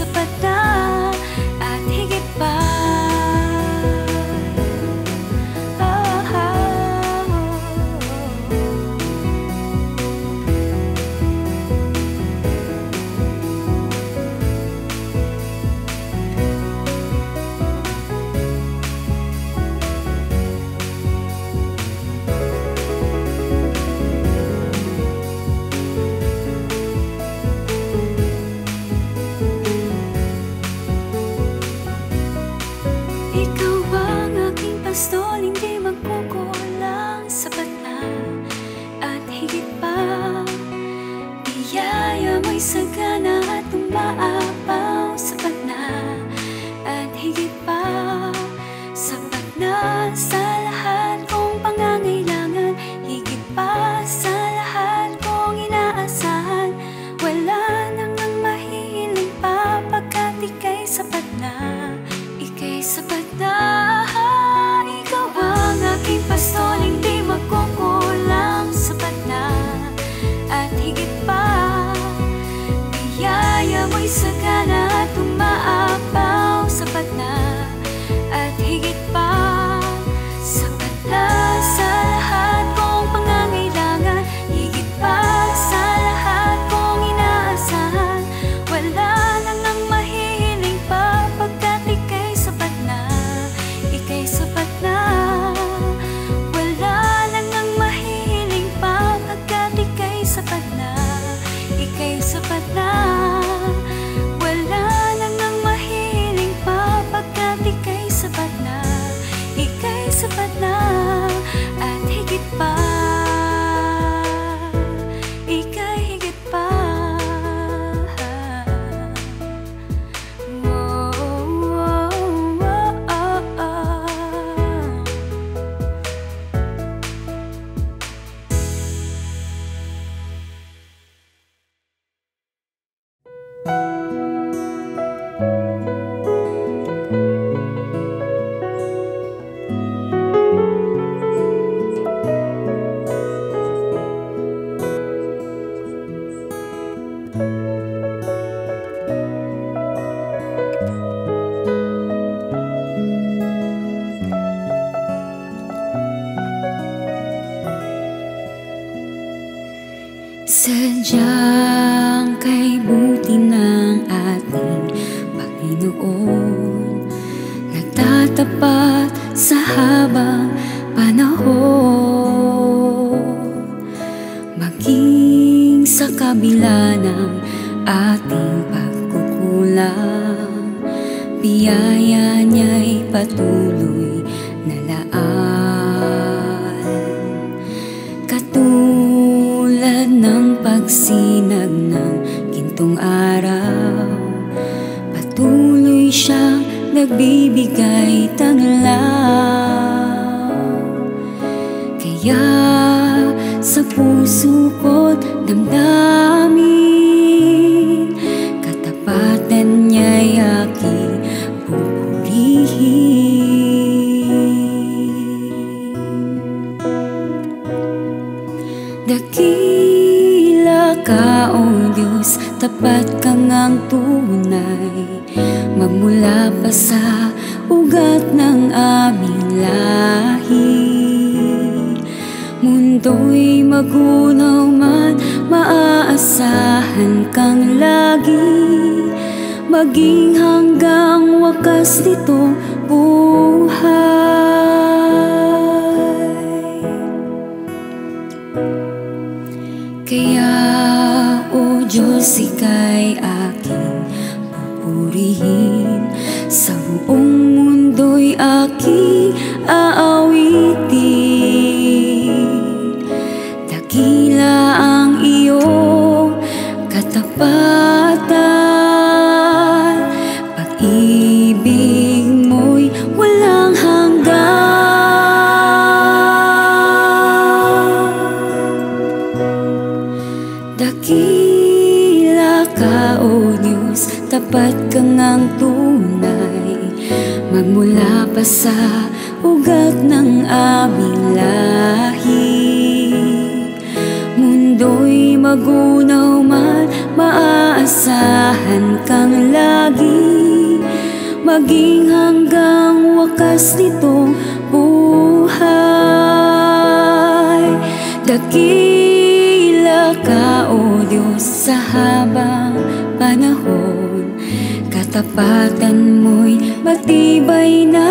sapat na at higit pa. Pastol, hindi magkukulang, sapat na at higit pa. Biyaya mo'y sagana at umaapaw, sapat na at higit pa. Sapat na sa lahat kong pangangailangan, higit pa sa lahat kong inaasahan. Wala nang ang mahihiling pa, pagkat ika'y sapat na, ika'y sapat na. Pastol, hindi magkukulang, sapat na at higit pa. Biyaya mo'y sagana at umaapaw, sapat na at higit pa. Sapat na sa lahat kong pangangailangan, higit pa sa lahat kong inaasahan. Wala nang ang mahihiling pa, pagkat ika'y sapat na, ika'y sapat na. Sapat na, ika'y sapat na. Wala nang ang mahihiling pa, pagkat ika'y sapat na, ika'y sapat na at higit pa, ika'y higit pa. Sadyang kay buti ng ating Panginoon, nagtatapat sa habang panahon. Maging sa kabila ng ating pagkukulang, biyaya niya'y patuloy na laan. Katulad ng pagsinag ng gintong araw, patuloy siyang nagbibigay tanglaw. Kaya sa puso ko't damdamin, katapatan niya'y aking pupurihin. Dakila ka, O Diyos, tapat ka ngang tunay, magmula pa sa ugat ng aming lahi. Mundo'y magunaw man, maaasahan kang lagi, maging hanggang wakas nitong buhay. Kaya, O Diyos, ika'y aking pupurihin, sa buong mundo'y aking aawitin. Dakila ang iyong katapatan, pag-ibig mo'y walang hanggan. Dakila ka, O Diyos, tapat ka ngang tunay, magmula pa sa ugat ng aming lahi. Mundo'y magunaw man, maasahan kang lagi, maging hanggang wakas nitong buhay. Dakila ka, O Diyos, sa habang panahon, katapatan mo'y matibay na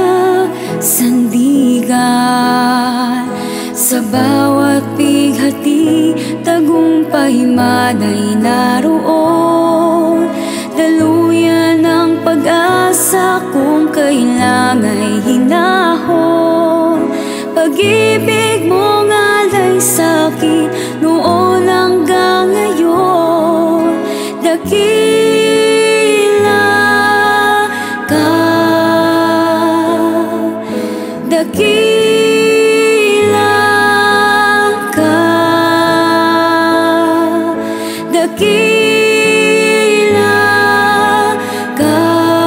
sandigan. Sa bawat bighati, tagumpay man ay naroon. Daluyan ang pag-asa kung kailang ay hinahon. Pag-ibig mo ngalay sa'kin noon hanggang ngayon. Dakila ka, dakila ka, dakila ka,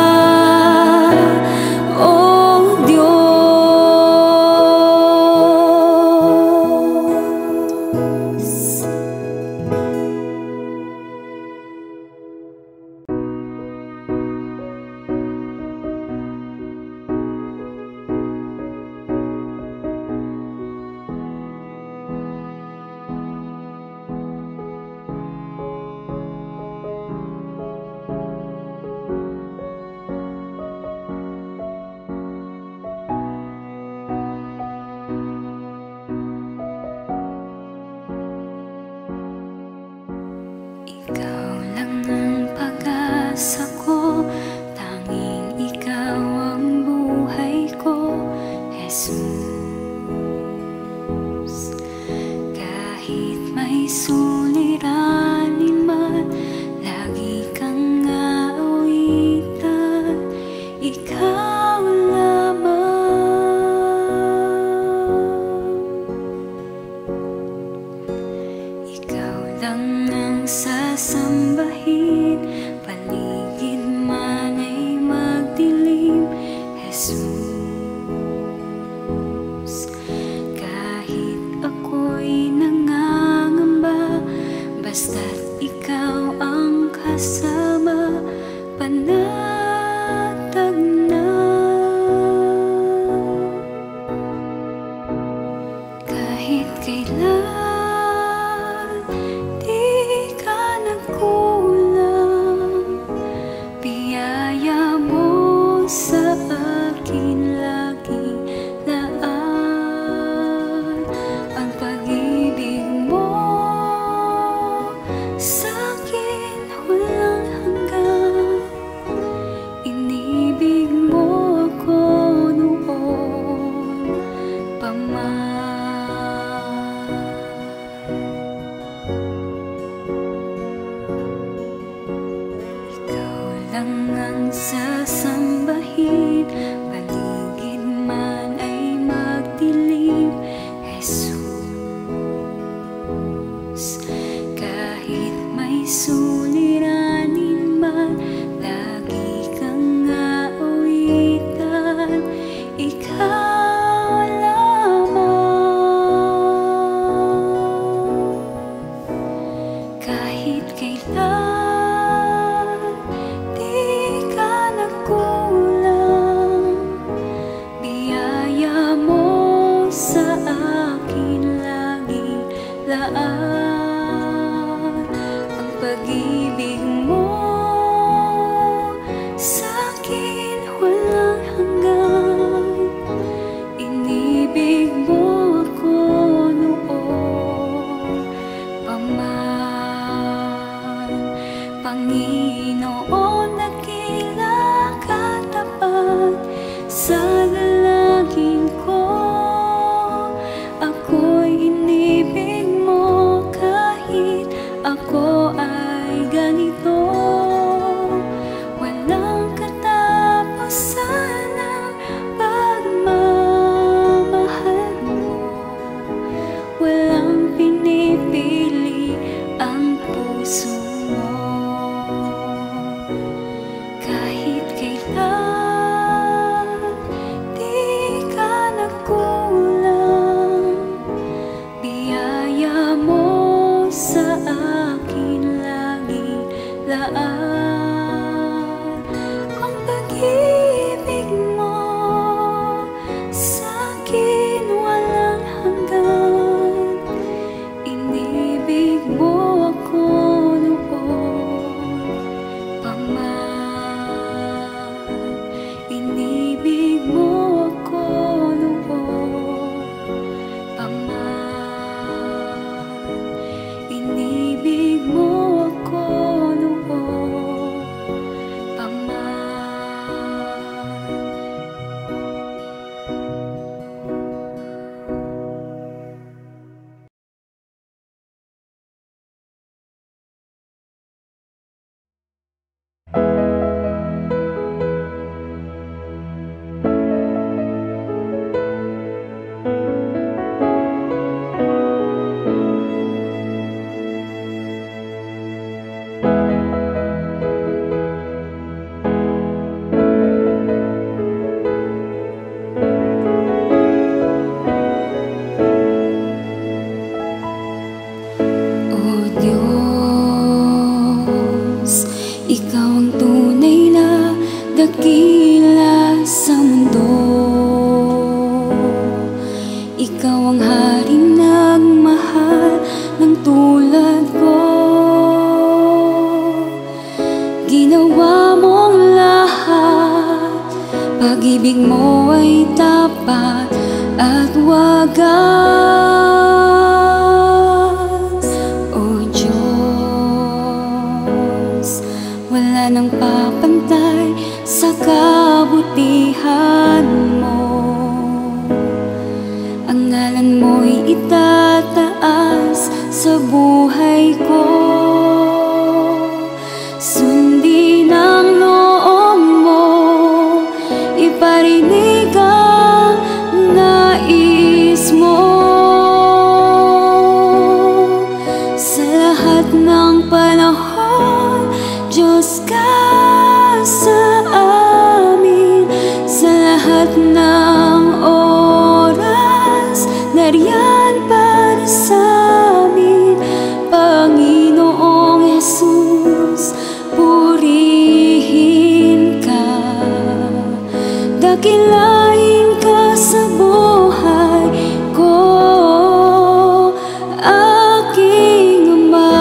O Diyos. Ikaw lang ang pag-asa ko, tanging ikaw ang buhay ko, Jesus. Kahit may suliranin man, lagi kang aawitan, ikaw lamang. Ikaw lang ang sasambahin, paligid man ay magdilim, Jesus. Kahit ako'y nangangamba, basta't ikaw ang kasama, panatag na. Kahit kailan di ka nagkulang, biyaya mo sa akin lagi laan. Ang pag-ibig mo sa'kin walang hanggan, inibig mo ako noon pa man. Ikaw lang ang sasambahin, paligid man ay magdilim, Jesus. Kahit may suliranin man, lagi kang aawitan, ikaw lamang. Kahit kailan di ka nagkulang, dakila sa mundo. Ikaw ang haring nagmahal ng tulad ko. Ginawa mong lahat, pag-ibig mo ay tapat at wagas. O Diyos, wala nang papantay sa kabutihan mo. Ang ngalan mo'y itataas sa buhay ko. Sundin ang loob mo, iparinig ang nais mo. Sa lahat ng panahon, Diyos ka sa amin. Sa lahat ng oras, nariyan para sa amin. Panginoong Jesus, purihin ka. Dakilain ka sa buhay ko, aking Ama.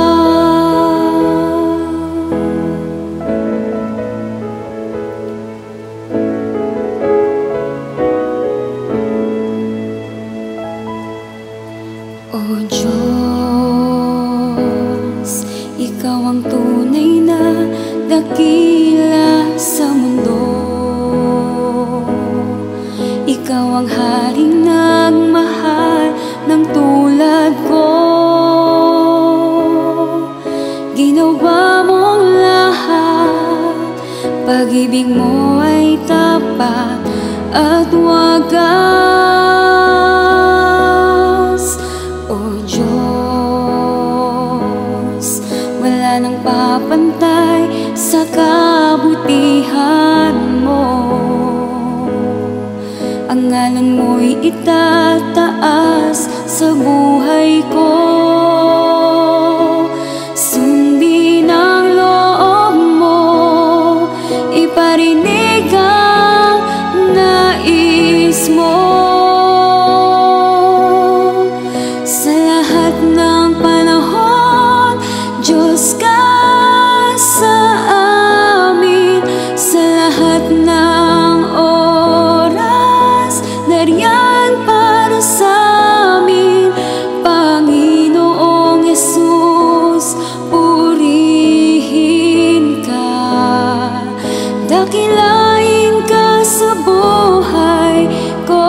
O Diyos, ikaw ang tunay na dakila sa mundo. Ikaw ang haring nagmahal ng tulad ko. Ginawa mong lahat, pag-ibig mo ay tapat at wagas. O Diyos, wala nang papantay sa kabutihan mo. Ang ngalan mo'y itataas sa buhay ko. Sundin ang loob mo, iparinig ang nais mo. Sa lahat ng panahon, Diyos ka sa amin. Sa lahat ng oras, nariyan para sa amin. Panginoong Jesus, purihin ka. Dakilain ka sa buhay ko.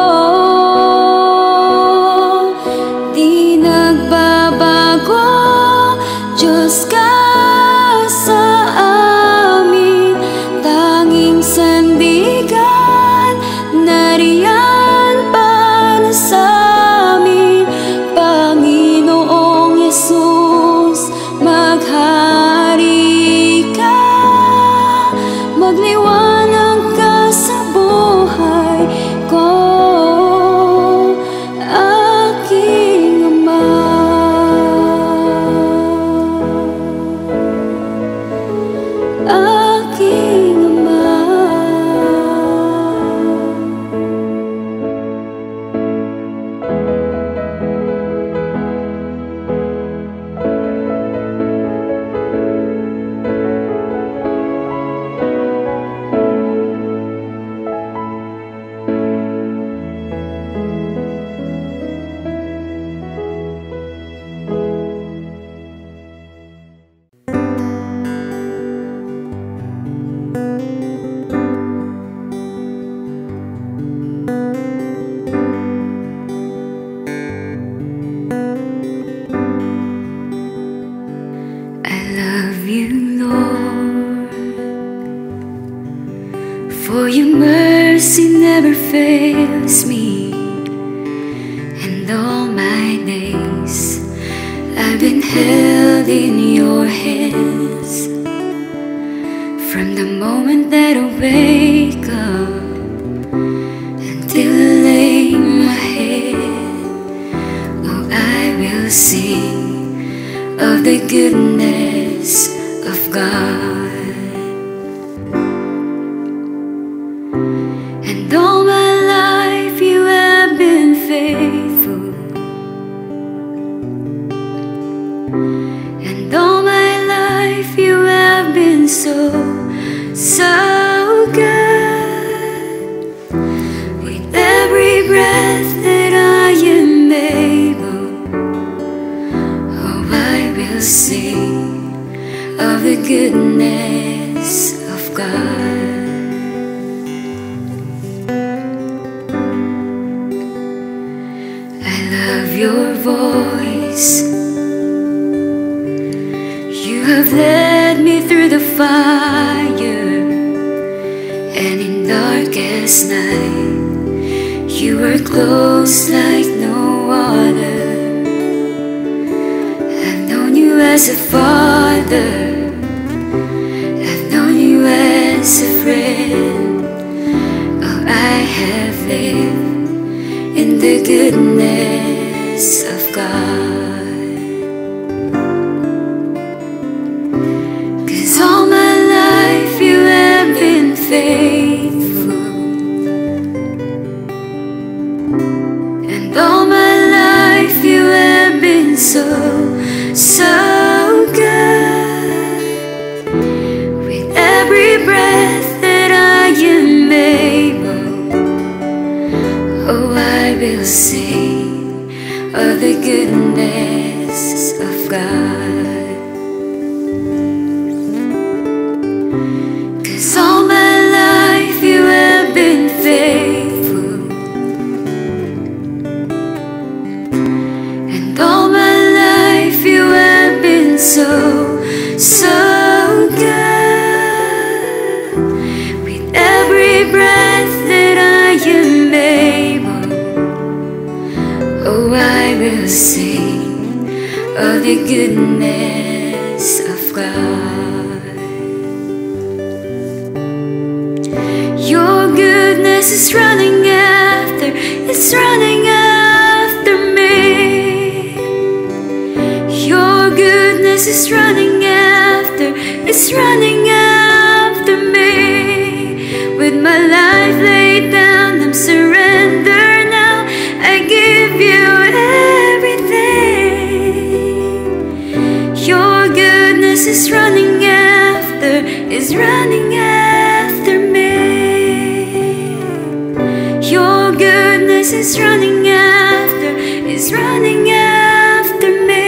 Di nagbabago, Diyos ka sa amin. Tanging sandigan, nariyan para sa amin. Panginoong Jesus, maghari ka. Magliwanag ka sa buhay ko, aking Ama. Aking Ama. I love you, Lord, for your mercy never fails me. And all my days I've been held in your hands. From the moment that I wake up until I lay my head, oh, I will sing of the goodness of God. last night. You were close like no other. I've known you as a father, I've known you as a friend. Oh, I have lived in the goodness of God. 'Cause all my life you have been faithful, and all my life you have been so, so good. With every breath that I am able, oh, I will sing of the goodness of God. 'Cause all my life you have been faithful, and all my life you have been so, so good. With every breath that I am able, oh, I will sing of the goodness of God. Your goodness is running after, it's running after me. Your goodness is running after, it's running after me. With my life laid down, I'm surrendered now. I give you everything. Your goodness is running after, is running after me. Your goodness is running after, is running after me.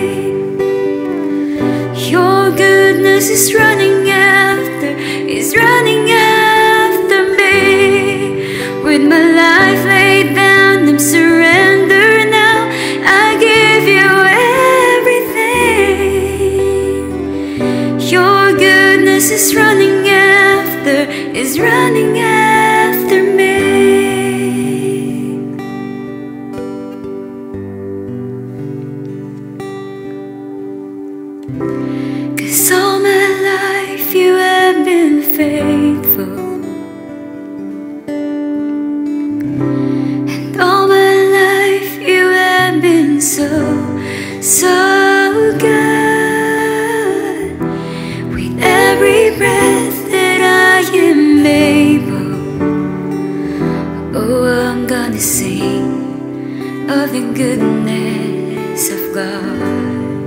Your goodness is running after, is running after me. With my life laid down, I'm surrendered now. I give you everything. Your goodness is running after, is running after me. All my life you have been faithful, and all my life you have been so, so good. With every breath that I am able, oh, I'm gonna sing of the goodness of God.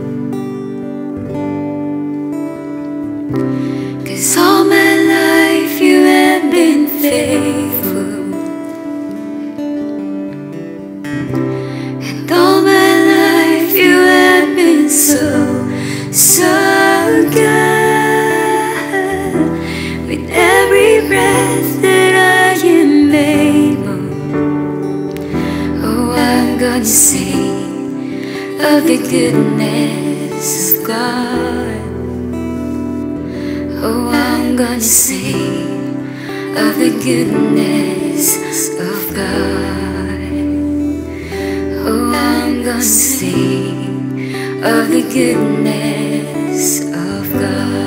'Cause all my life you have been faithful, and all my life you have been so, so good. With every breath that I am able, oh, I'm gonna sing of the goodness of God. Oh, I'm gonna sing of the goodness of God. Oh, I'm gonna sing of the goodness of God.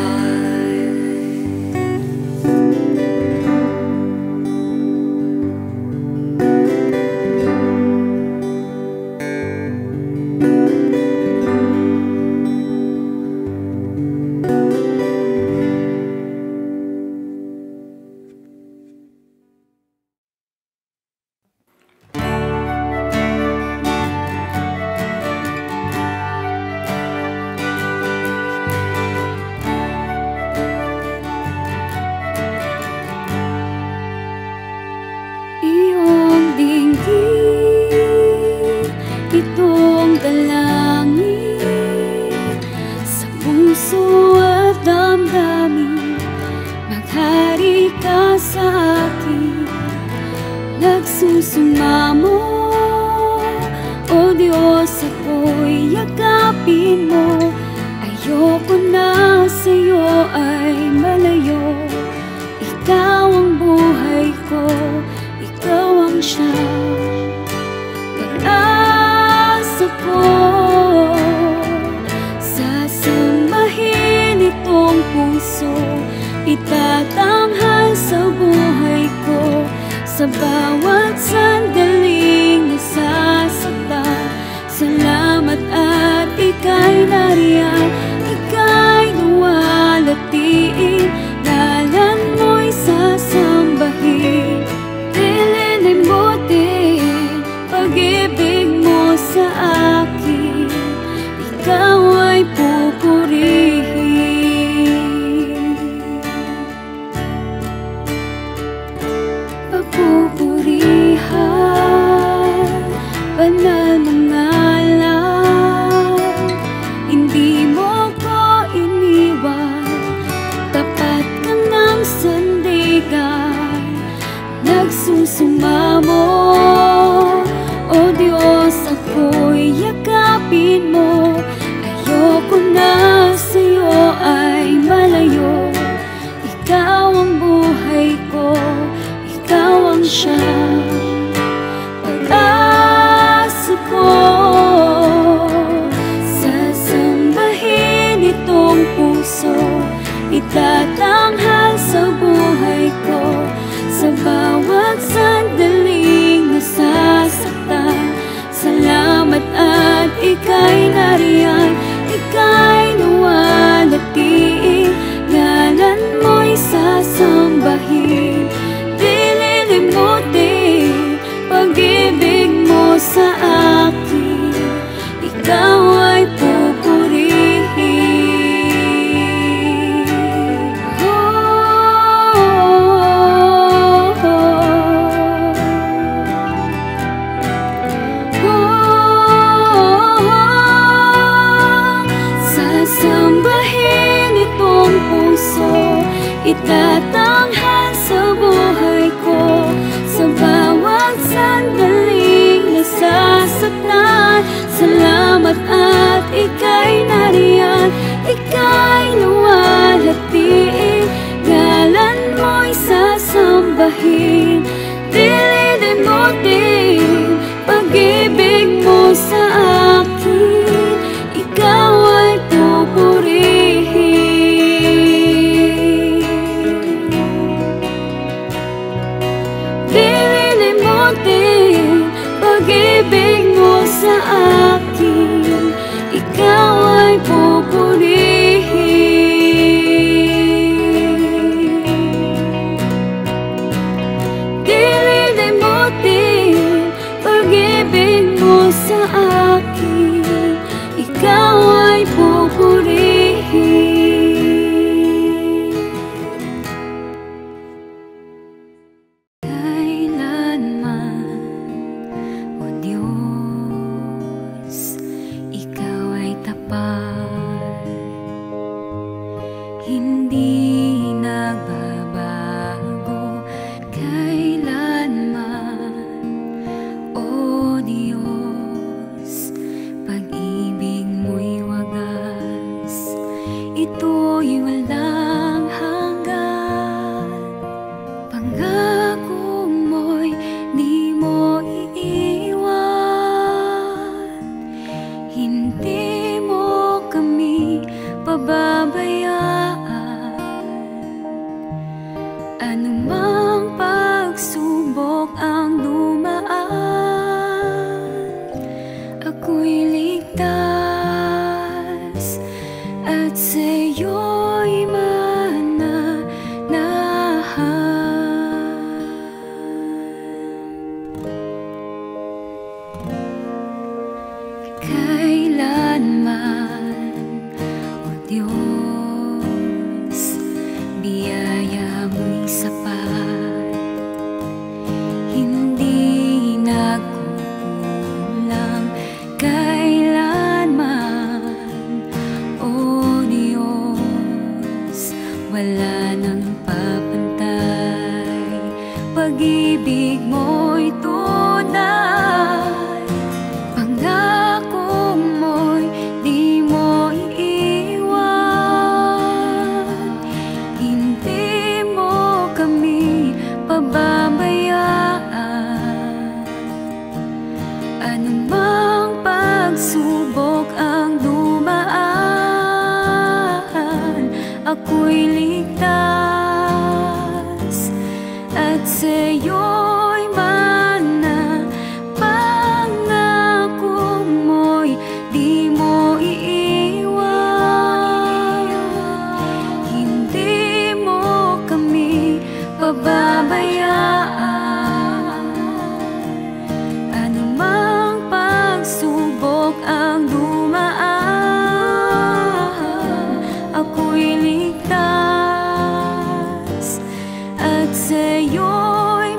Itong dalangin sa puso at damdamin, maghari ka sa akin. Nagsusumamo, o Diyos, ako'y yakapin mo. Ayoko na sa'yo ay malayo, ikaw ang buhay ko. siya. Pag-asa ko, sasambahin itong puso, itatanghal sa buhay ko. Sa bawat sandaling nasasaktan, salamat at ika'y nariyan. Ika'y luwalhatiin, ngalan mo'y sasambahin. Lilimutin pag-ibig mo sa akin, ikaw ay pupurihin. Papupurihan, banal na ngalan. Hindi mo ko iniwan, tapat ka ng sandigan. Nagsusumamo, o Diyos, ako'y yakapin mo. Ayoko na sa'yo ay malayo. Ikaw ang buhay ko, ikaw ang siyang pag-asa ko. Sasambahin itong puso, itatanghal sa buhay ko. Sa bawat sandaling nasasaktan, salamat at ika'y nariyan. Ika'y luwalhatiin, ngalan mo'y sasambahin. Di lilimutin pag-ibig mo sa akin, ikaw ay pupurihin. Sasambahin itong puso, itatanghal sa buhay ko. Sa bawat sandaling nasasaktan, salamat at ika'y nariyan. Ika'y luwalhatiin, ngalan mo'y sasambahin. Di lilimutin pag-ibig mo sa akin, ikaw ay pupurihin. Di lilimutin pag-ibig mo sa akin, ikaw ay pupurihin. Di lilimutin pag-ibig mo sa akin, ikaw ay pupurihin. Kailanman, o Diyos, ikaw ay tapat, hindi nagbabago. Kailanman, o Diyos, pag-ibig mo'y wagas, ito'y walang hanggan. Pangako mo'y di mo iiwan, hindi mo kami pababayaan. Anumang pagsubok ang dumaan, ako'y ligtas at sa'yo'y mananahan. Kailanman, o Diyos, biyaya mo'y sapat, hindi nagkukulang. Kailanman, o Diyos, wala nang papantay. Pag-ibig mo'y tunay, pangako mo'y di mo iiwan. Hindi mo kami pababayaan. at sa'yo'y mana pangako mo'y di mo iiwan. Hindi mo kami pababayaan. Anumang pagsubok ang dumaan, ako'y ligtas at sa'yo'y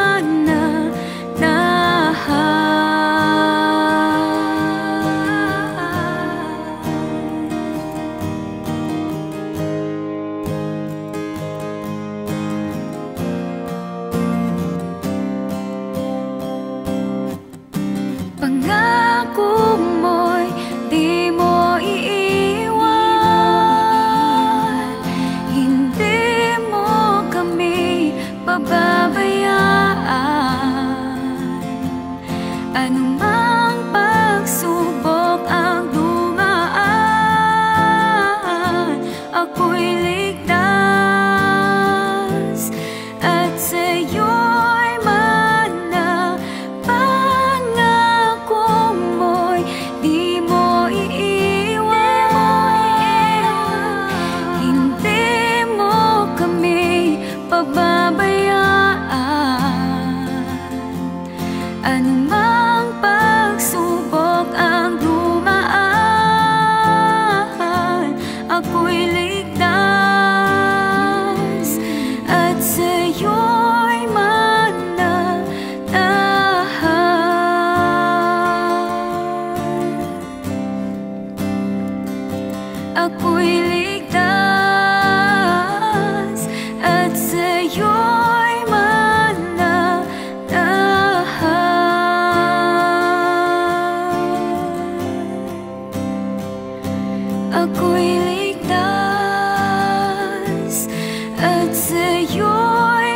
pangako mo'y di mo iiwan. Hindi mo kami pababayaan. Anumang pagsubok ang dumaan, ako'y ligtas at sa'yo'y mana pangako mo'y di mo iiwan. Hindi mo kami pababayaan. Anumang pagsubok ang dumaan, ako'y ligtas at sa'yo'y manatahan. Ako'y ligtas at sa'yo'y manatahan. Ako'y ligtas at sa'yo'y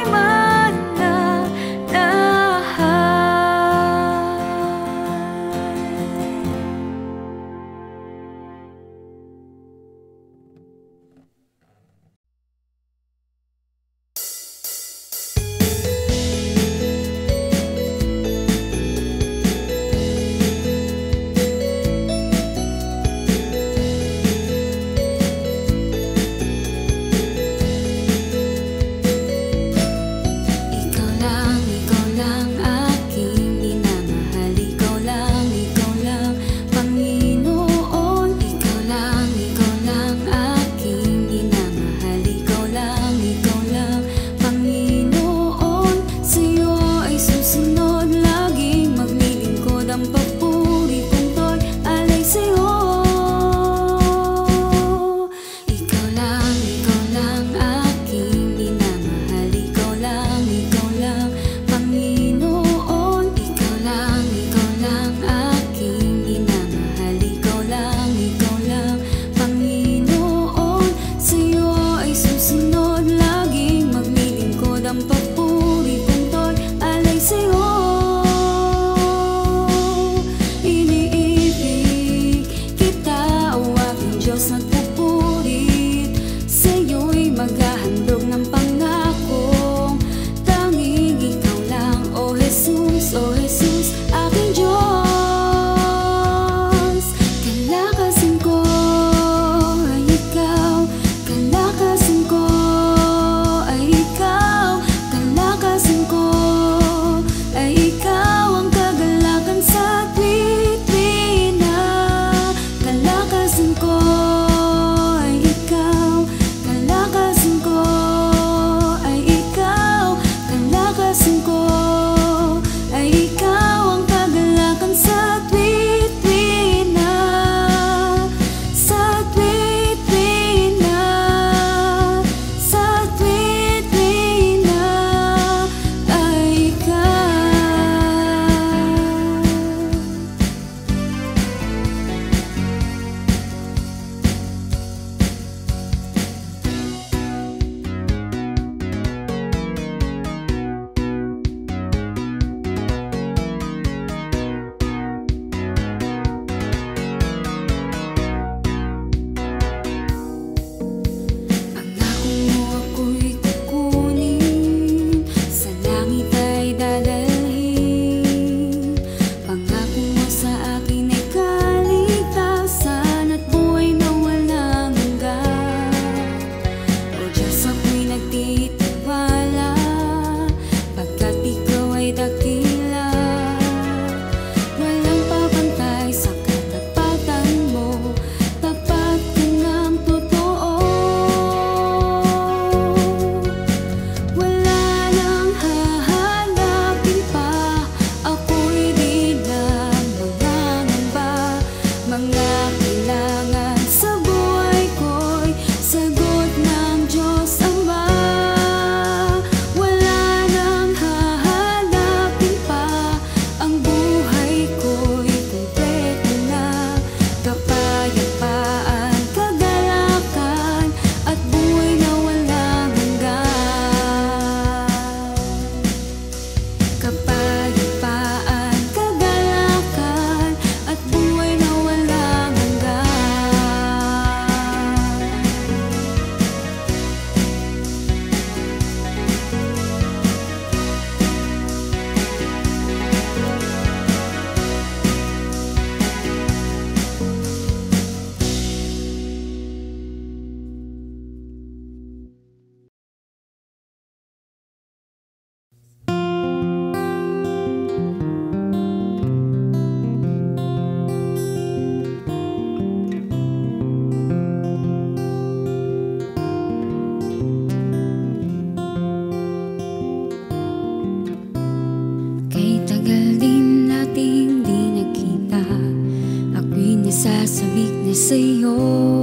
sa'yo.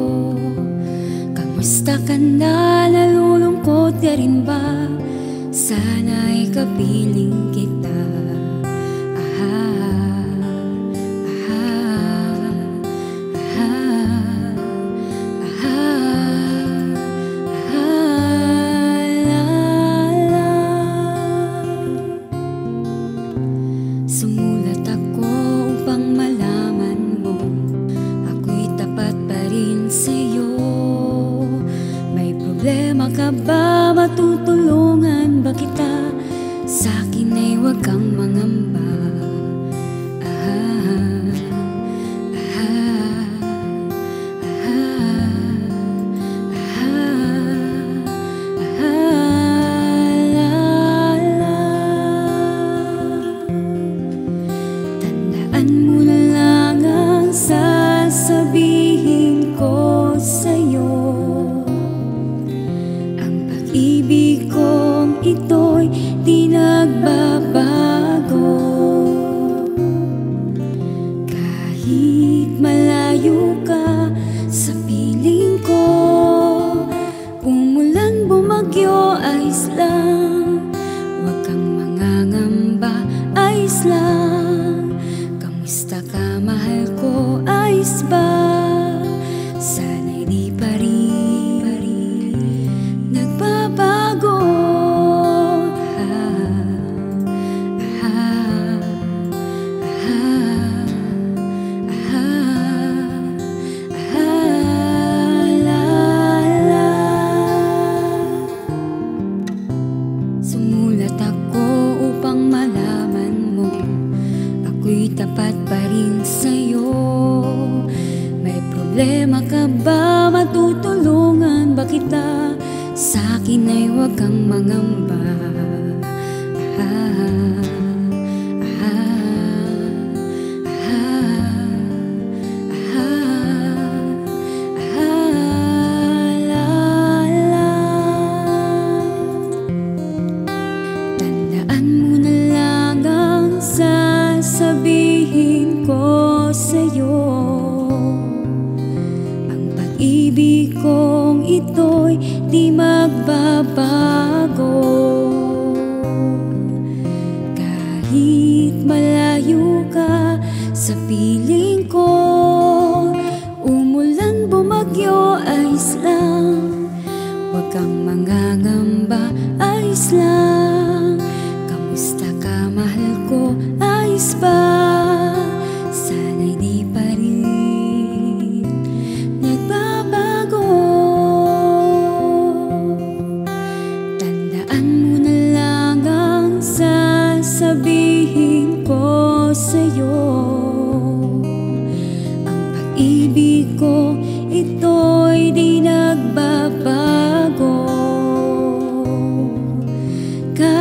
Kamusta ka na? Nalulungkot ka rin ba? Sana'y kapiling kita. Sumulat ako upang malaman mo ako'y tapat pa rin sa'yo. May problema ka ba? Matutulungan ba kita? Sa'kin ay huwag kang mangamba. Mo na lang ang sasabihin ko sa'yo. Ang pag-ibig kong ito'y di nagbabago. Kahit malayo ka sa piling ko, umulan, bumagyo, ayos lang. Huwag kang mangangamba, ayos lang. Kamusta ka, mahal ko, ayos ba? Sana'y di pa rin nagbabago. Sumulat ako upang malaman mo ako'y tapat pa rin sa'yo. May problema ka ba? Matutulungan ba kita? Sa'kin ay huwag kang mangamba. Tandaan mo na lang ang sasabihin ko sa'yo. Ang pag-ibig kong ito'y di magbabago. Kahit malayo ka sa piling ko, umulan, bumagyo, ayos lang. Huwag kang mangangamba, ayos lang. Kamusta ka, mahal ko, ayos ba? Sana'y di pa rin nagbabago. Tandaan mo na lang ang sasabihin ko sa'yo. Ang pag-ibig ko, ito'y di nagbabago.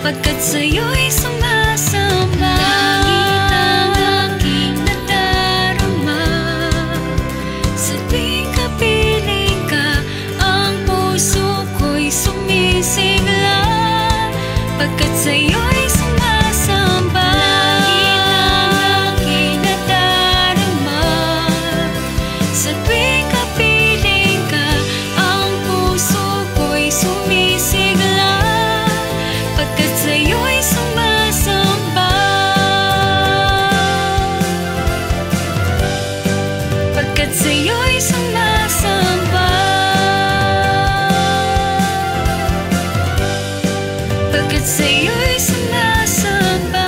pagkat sa'yo'y sumasamba. Langit ang aking nadarama, sa tuwing kapiling ka, ang puso ko'y sumisigla, pagkat sa'yo'y sumasamba. Langit ang aking nadarama, sa tuwing kapiling ka, ang puso ko'y sumisigla, pagkat sa'yo'y sumasamba. Pagkat sa'yo'y sumasamba. Pagkat sa'yo'y sumasamba.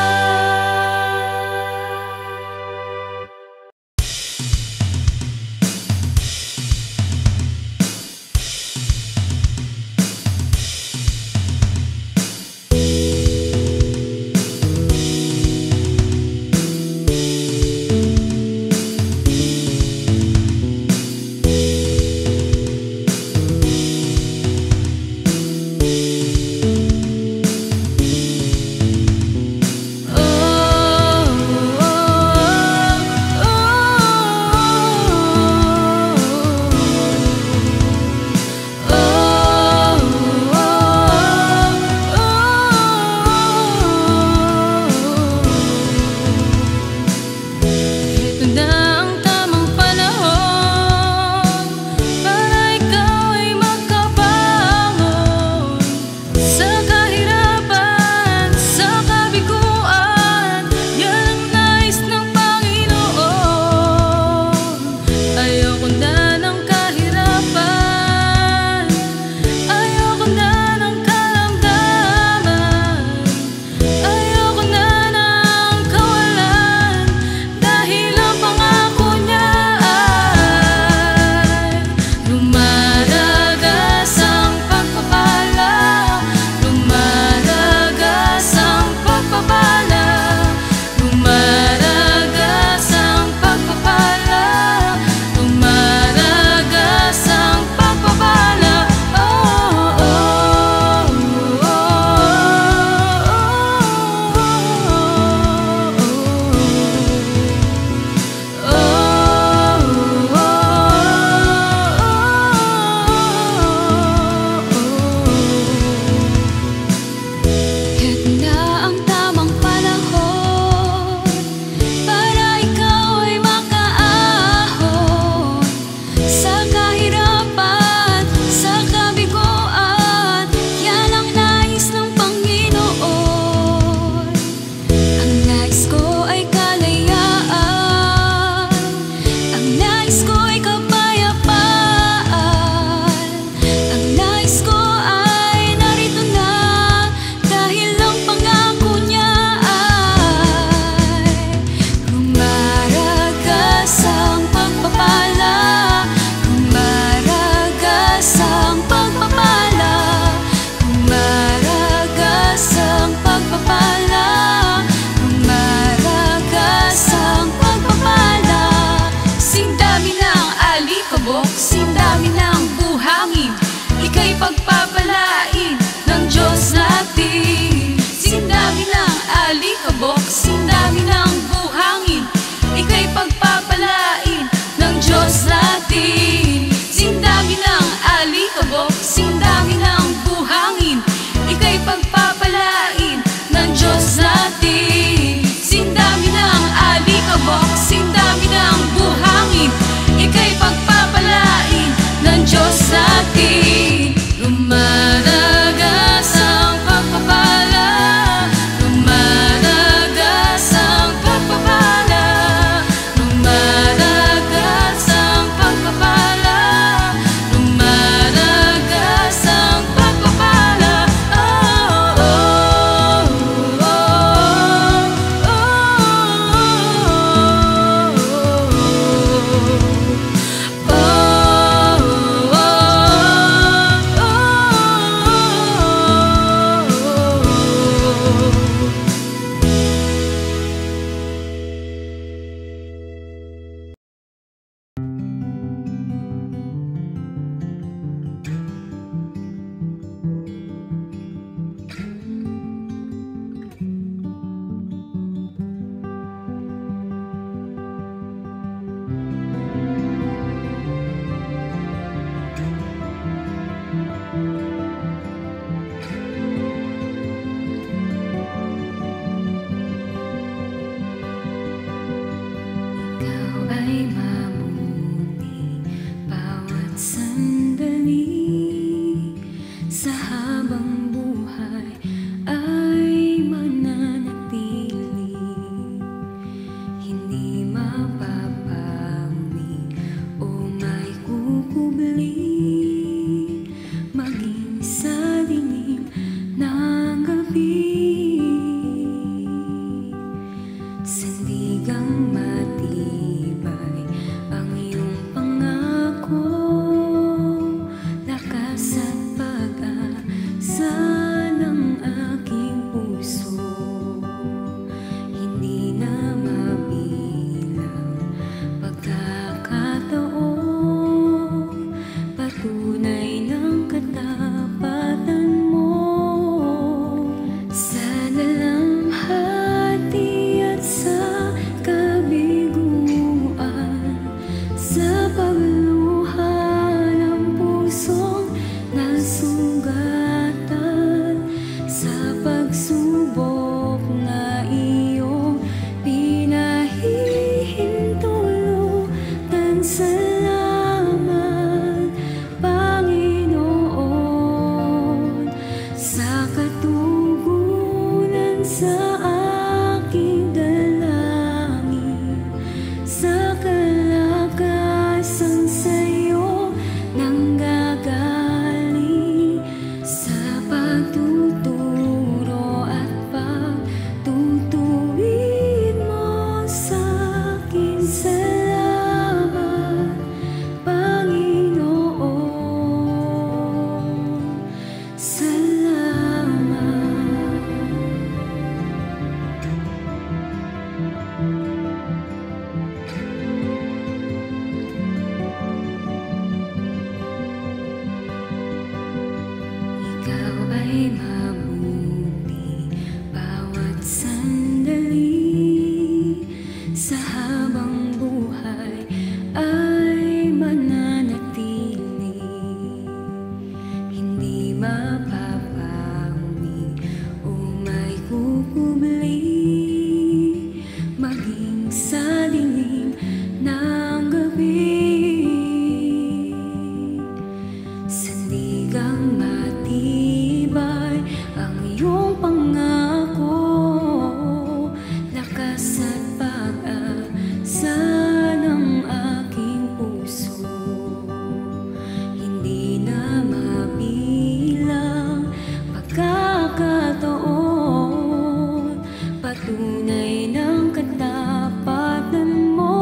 Pagpapalain ng Diyos natin, sindami ng alikabok, sindami ng buhangin, ika'y pagpapalain ng Diyos natin. Sindami ng alikabok, sindami ng buhangin, ika'y pagpapalain ng Diyos natin. Sindami ng alikabok, sindami ng buhangin, ika'y pagpapalain ng Diyos natin. Lumalagas ang pagpapala, lumalagas ang pagpapala, lumalagas ang pagpapala, lumalagas ang pagpapala. Oh, oh, ay mabuti bawat sandali sa habang buhay ay mananatili, hindi mapapawi o may kukubli maging sa dilim ng gabi. Sandigang matibay ang iyong pangako, lakas at pag-asa ng aking puso. Hindi na mabilang pagkakataon, patunay ng katapatan mo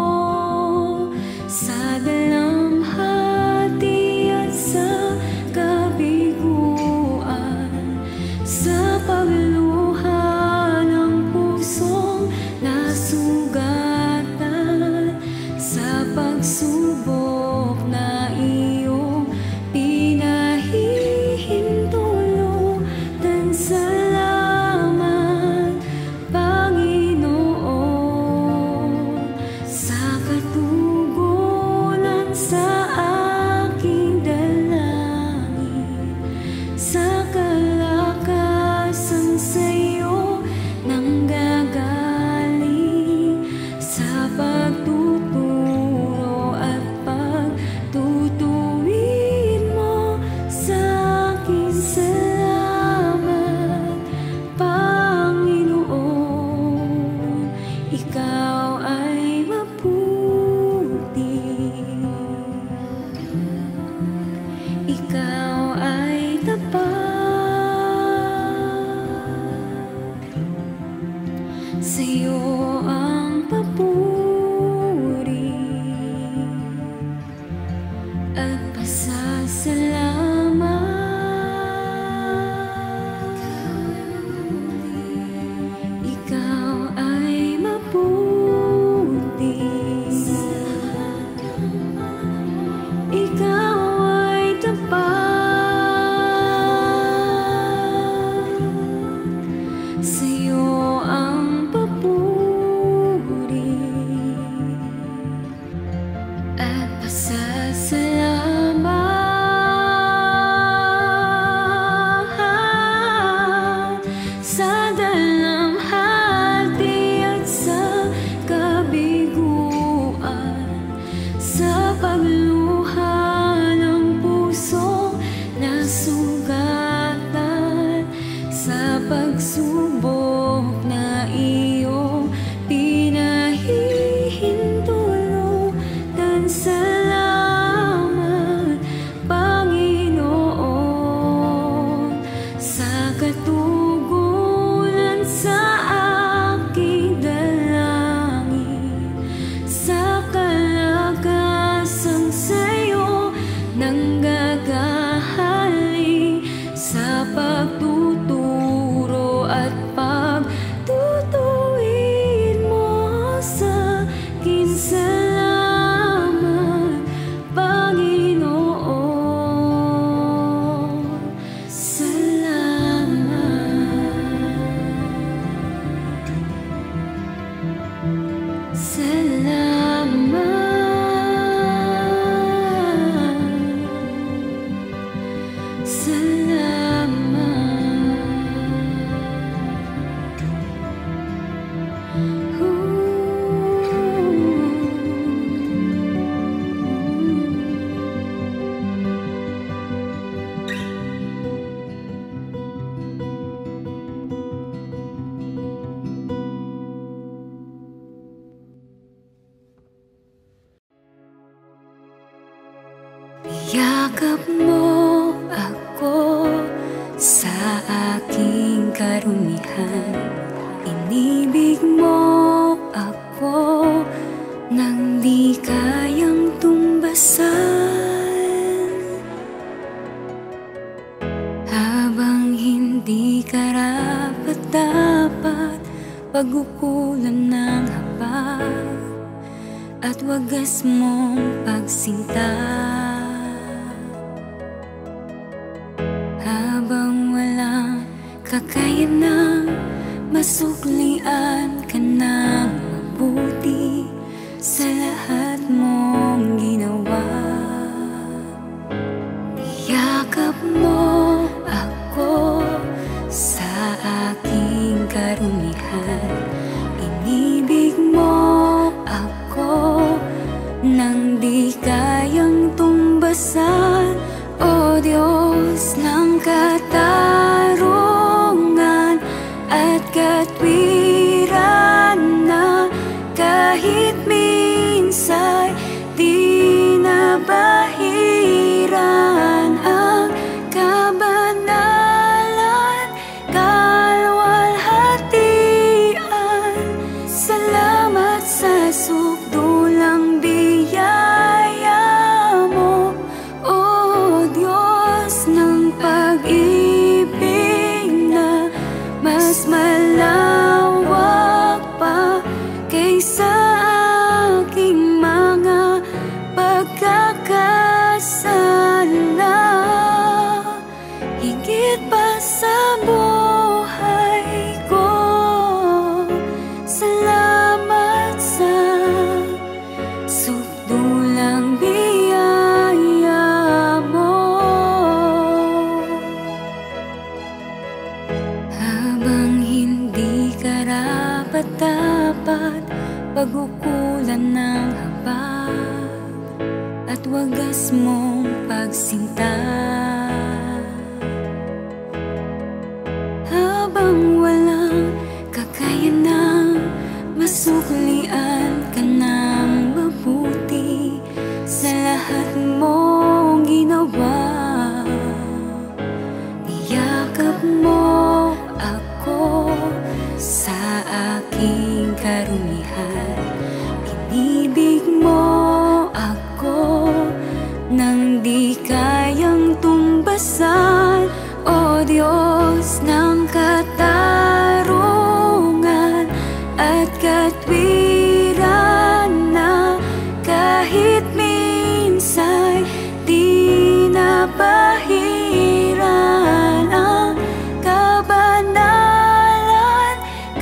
sa dalamhati at sa kabiguan, sa pagluha ng pusong nasugatan, sa pagsubok na iyong pinahihintulutan. Salamat, Panginoon, sa katugunan sa aking dalangin, sa kalakasan sa'yo nanggagaling, sa pagtuturo at pagtutuwid mo sa akin. Salamat, Panginoon, ikaw ay mabuti, ikaw ay tapat, sa'yo ang papuri at pasasalamat. Ikaw ay mabuti, ikaw ay tapat, sa'yo ang papuri at pasasalamat. Sa dalamhati at sa kabiguan, sa pagluha ng pusong nasugatan, sa pagsubok na iyong pinahihintulutan. Salamat, Panginoon, sa katugunan sa aking dalangin, sa kalakasan sa'yo nanggagaling, sa pagtuturo at pagtutuwid mo sa akin. Salamat, Panginoon, salamat, salamat, yakap mo ako sa aking karumihan, inibig mo ako nang di kayang tumbasan, habang hindi karapat-dapat pagukulan ng haba at wagas mong pagsinta, habang wala kakayanang masuklian ka ng mabuti sa lahat mong ginawa. Niyakap mo ako sa aking karumihan, inibig mo ako nang di kayang tumbasan. O Diyos ng katarungan at katwiran na kahit minsan di nabahiran ang kabanalan, kalwalhatian. Salamat sa sukdulang biyaya mo, O Diyos ng pag-ibig na mas malawak pa kaysa aking mga pagkakasala. Higit pa sa buhay ko, salamat sa sukdulang biyaya mo. Habang hindi karapat-dapat pag-ukulan ng habag at wagas mong pagsinta, habang walang kakayanang masuklian ka ng mabuti sa lahat mong ginawa. Niyakap mo ako sa aking karumihan, inibig mo ako nang di kayang tumbasan. O Diyos ng katarungan at katwiran na kahit minsan di nabahiran ang kabanalan,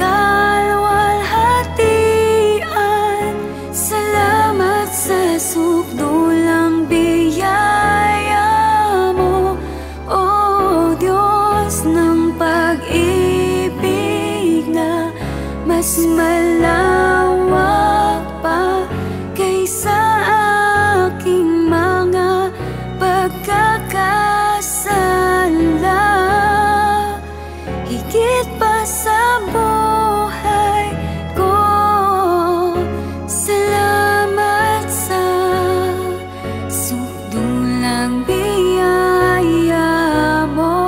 kalwalhatian. Salamat sa sukdulang biyaya mo, O Diyos ng pag-ibig na mas malawak pa kaysa aking mga pagkakasala. Higit pa sa buhay ko, salamat sa sukdulang biyaya mo.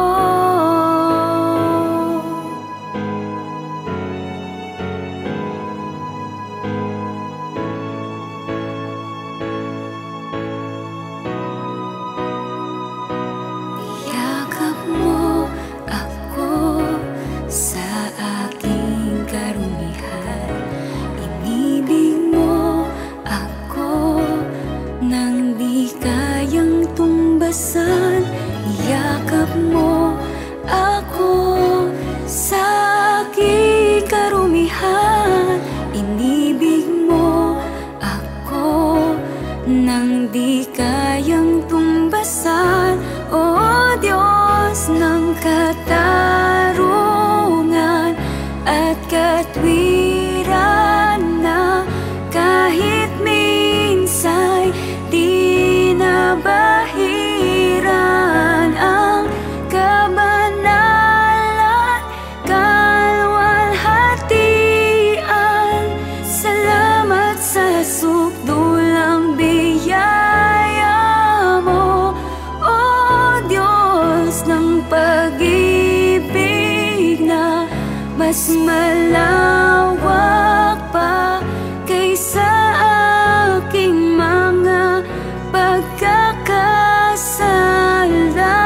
Niyakap mo ako sa aking karumihan, inibig mo ako nang di kayang tumbasan. Niyakap mo ako sa aking karumihan, inibig mo ako nang di kayang tumbasan. O Diyos ng katarungan at katwiran na kahit minsan di nabahiran ang kabanalan, kalwalhatian. Salamat sa sukdulang biyaya mo, O Diyos ng pag-ibig na mas malawak pa kaysa aking mga pagkakasala.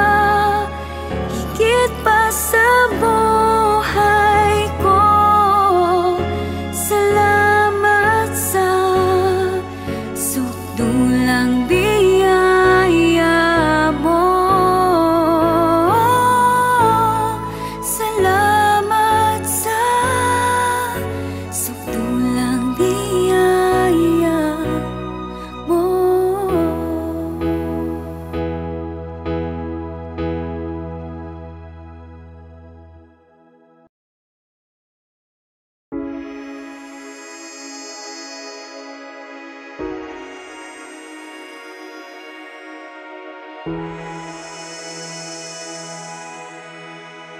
Higit pa sa buhay ko, salamat sa sukdulang biyaya mo.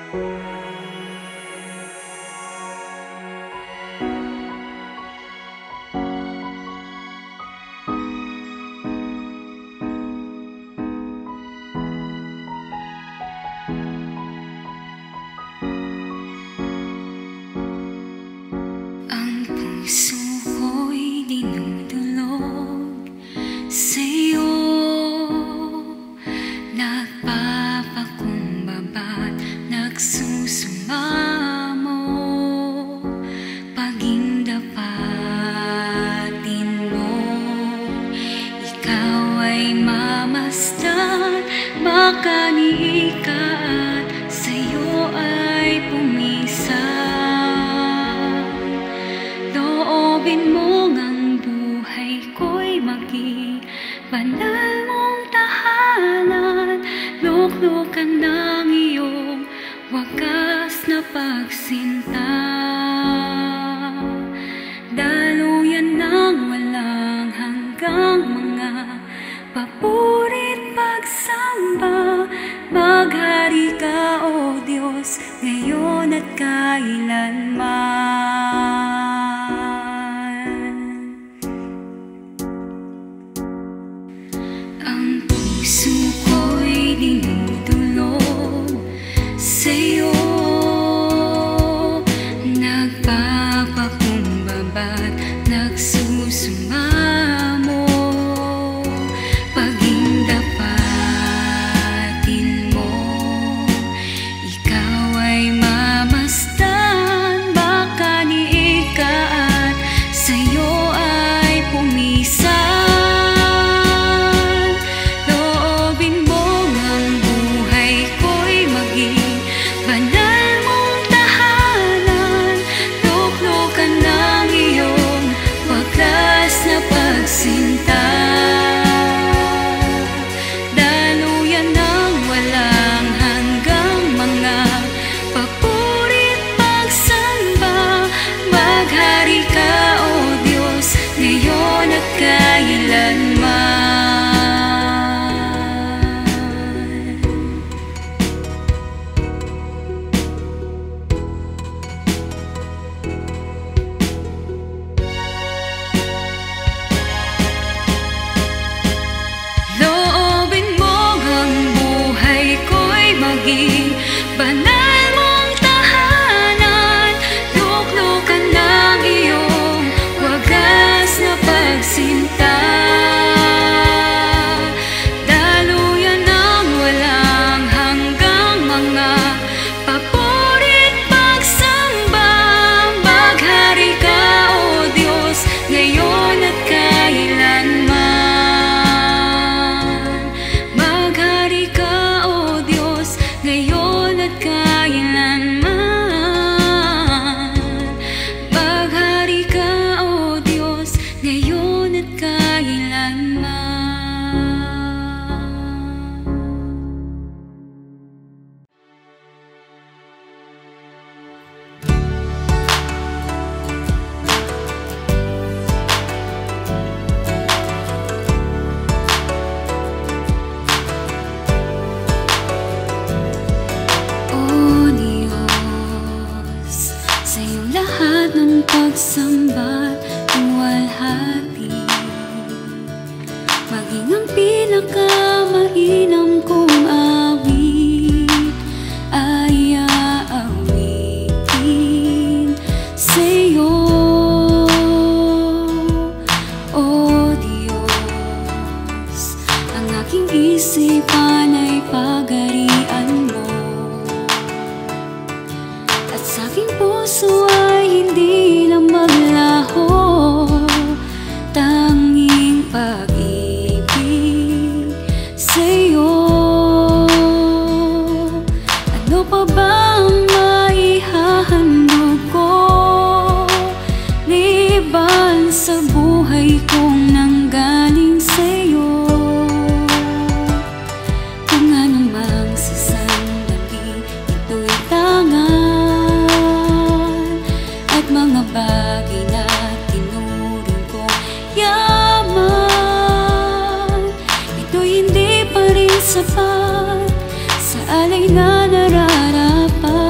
sapat sa alay na nararapat.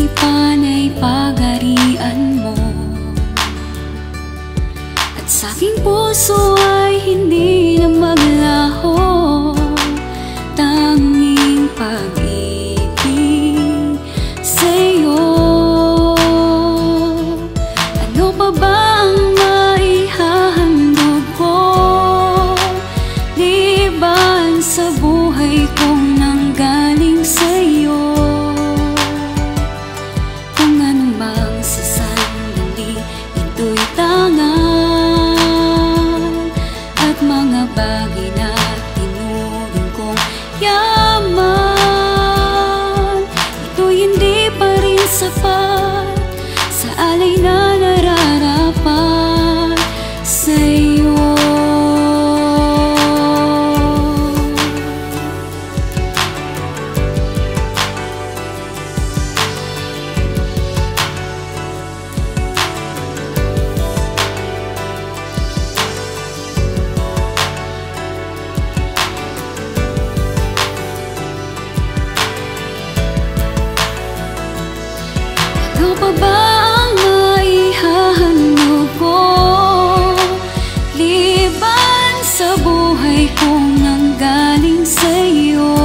kaisipan ay pag-arian mo, at sa aking puso ay hindi na maglaho tanging pag-ibig sa'yo. Ano pa ba ang maihahandog ko, liban sa buhay kong nanggaling sa'yo? Kung anumang sa sandali, ito'y tangan at mga bagay na tinuring kong yaman, ito'y hindi pa rin sapat sa alay na nararapat sa'yo. Ano pa ba ang maihahandog ko, liban sa buhay kong nanggaling sa'yo?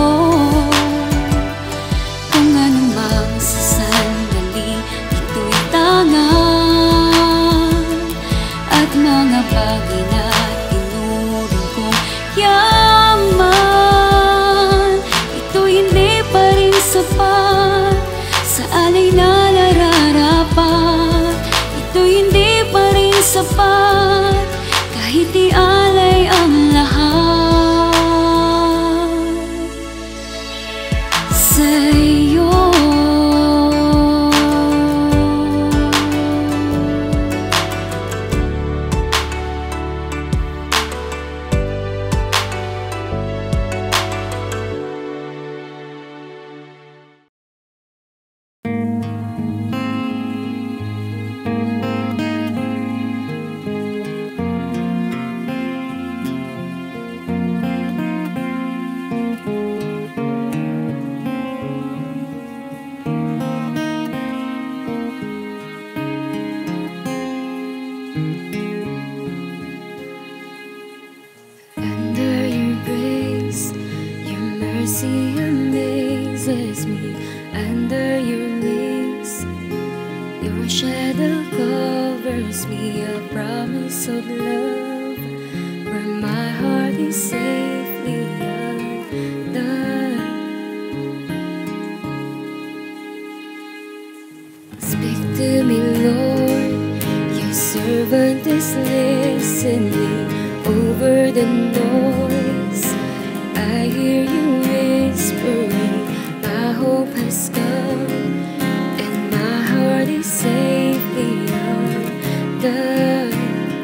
Kung anumang sa sandali, ito'y tangan at mga bagay na tinuring kong yaman, ito'y hindi pa rin sapat sa alay na nararapat. Ito'y hindi pa rin sapat kahit ialay ang lahat sa'yo. Under your grace, your mercy amazes me. Under your wings, your shadow covers me. A promise of love where my heart is safely undone. Speak to me, Lord, your servant is listening. Over the noise, I hear you whispering, my hope has come, and my heart is safely undone.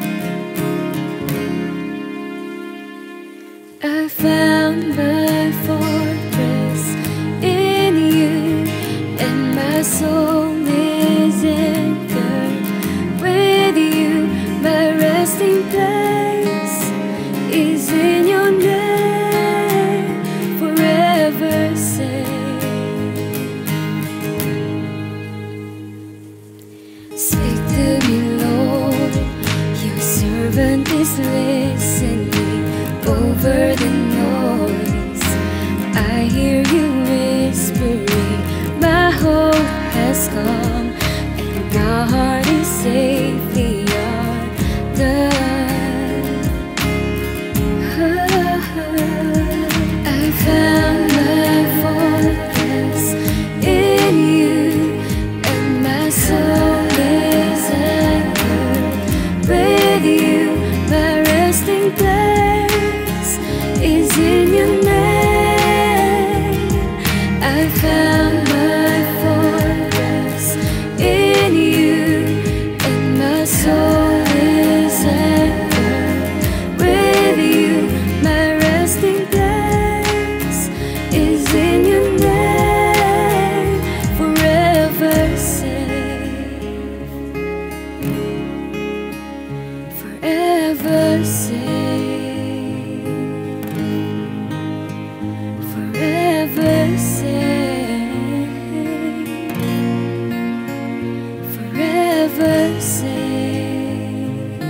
I found my fortress in you, and my soul is anchored with you. My resting place is in your name, forever safe. Speak to me, Lord, your servant is listening. Over the noise, I hear you whispering, my hope has come, and my heart is safely undone. I found my fortress in you, and my soul is anchored with you. My resting place is in your name. I found my fortress forever safe.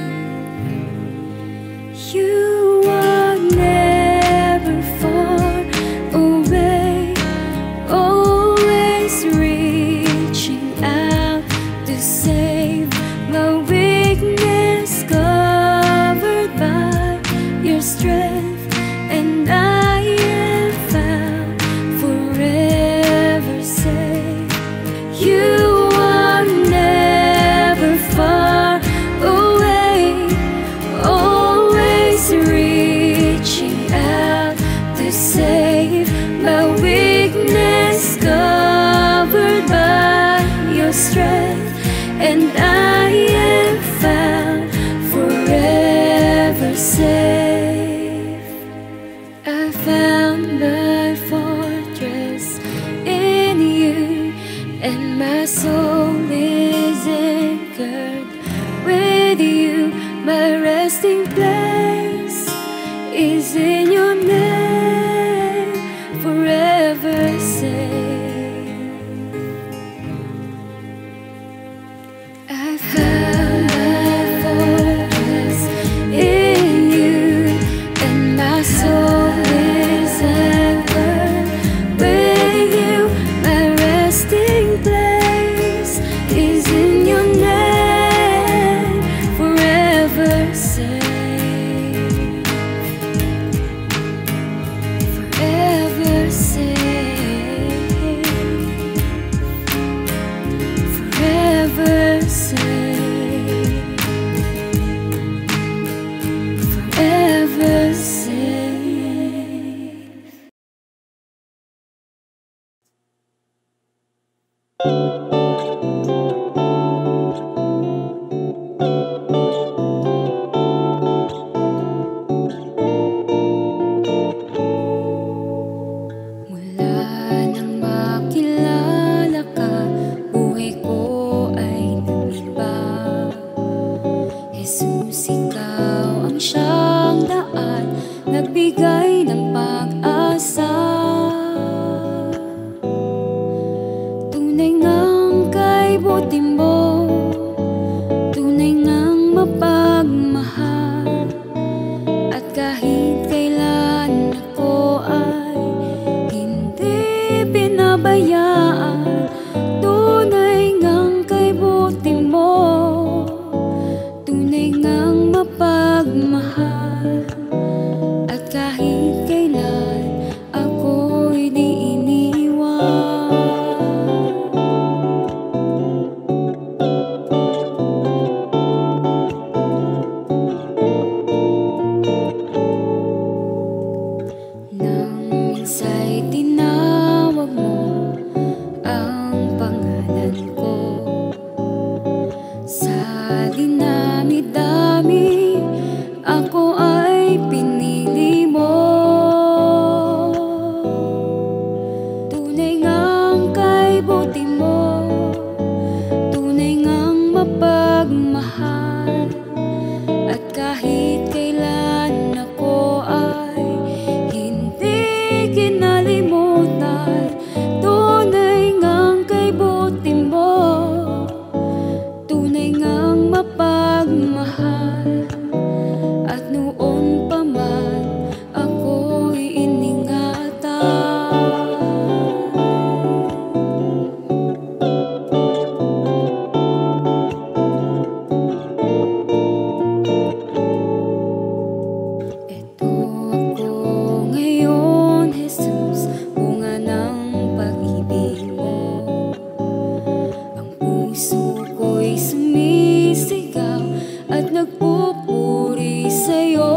You are never far away, always reaching out to save my weakness, covered by your strength, and I am found forever safe. You are never far away, always reaching out to save my weakness, covered by your strength, and I am found forever safe. I found my fortress in you, and my soul is anchored with you. My resting place is in your name, forever safe. I found my fortress in you, and my soul is anchored with you. My resting place is in your name, forever safe. Forever safe. Forever safe. Forever safe. Mula nang makilala ka, buhay ko ay nag-iba. Jesus, ikaw ang siyang daan, nagbigay ng pag-asa. Tunay ngang kay buti mo, tunay ngang mapagmahal, at kahit kailan ako ay hindi pinabayaan. Tunay ngang kay buti mo, tunay ngang mapagmahal, at kahit kailan ako'y di iniwan. Nang minsa'y tinawag mo ang pangalan ko, sa dinami-dami ako ay pinili mo. Tunay ngang kay buti mo, tunay ngang mapagmahal, at kahit kailan ako ay hindi kinalimutan. Tunay ngang kay buti mo, tunay ngang mapagmahal, at noon pa man ako'y iningatan. Eto ako ngayon, Jesus, bunga ng pag-ibig mo. Ang puso ko'y sumisigaw at nagpupuri sa'yo.